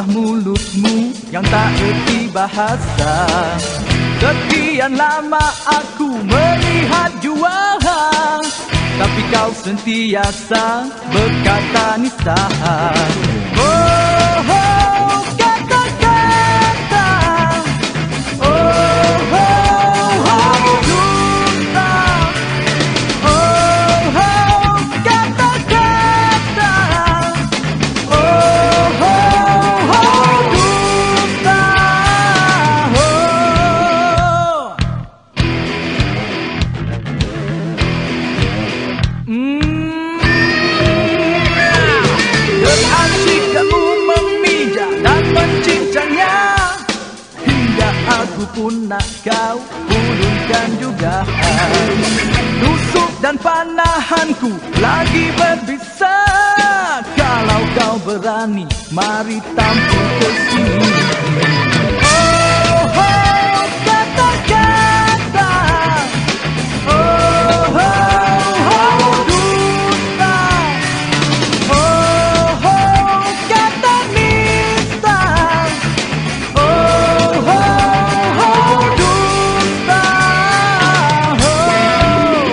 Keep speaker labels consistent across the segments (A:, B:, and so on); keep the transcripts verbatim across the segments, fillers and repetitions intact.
A: Indah mulutmu yang tak erti bahasa. Sekian lama aku melihat jua, tapi kau sentiasa berkata nisa. Oh, oh, kata-kata. Oh, oh, oh, dusta. Oh, oh, kata-kata. Oh, oh, oh, dusta. Oh. Hmm. Terasyik kamu memijak dan mencincangnya, hingga aku pun nak kau urunkan juga. Tusuk dan panahanku lagi berbisa. Kalau kau berani, mari tampil ke sini. Oh, oh, kata-kata. Oh, oh, oh, dusta. Oh, oh, kata nista. Oh, oh, oh, dusta. Oh.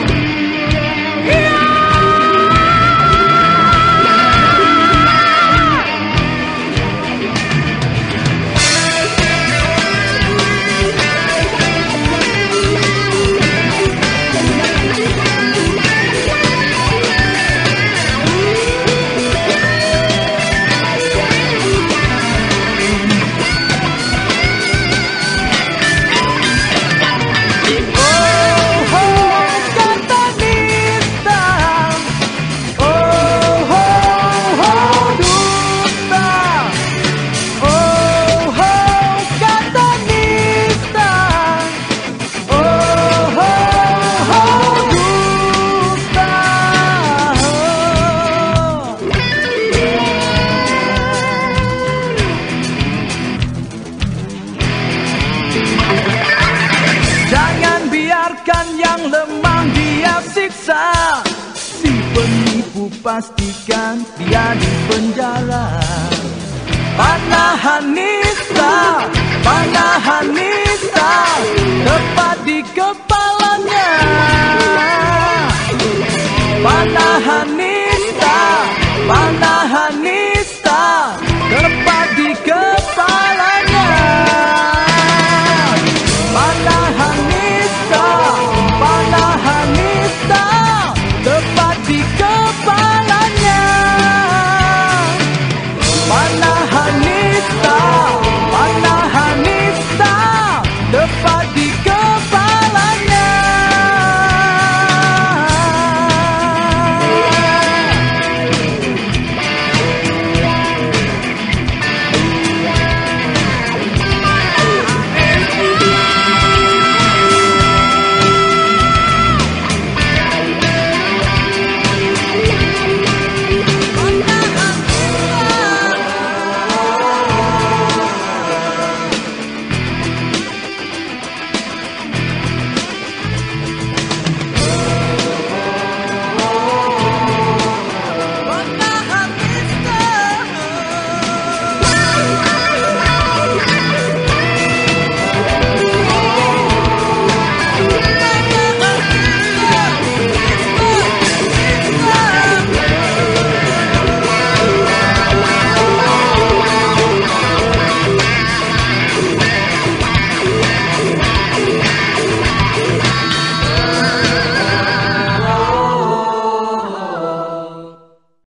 A: Jangan biarkan yang lemah dia siksa. Si penipu pastikan dia di penjara. Panahan nista, panahan nista, tepat di kepala.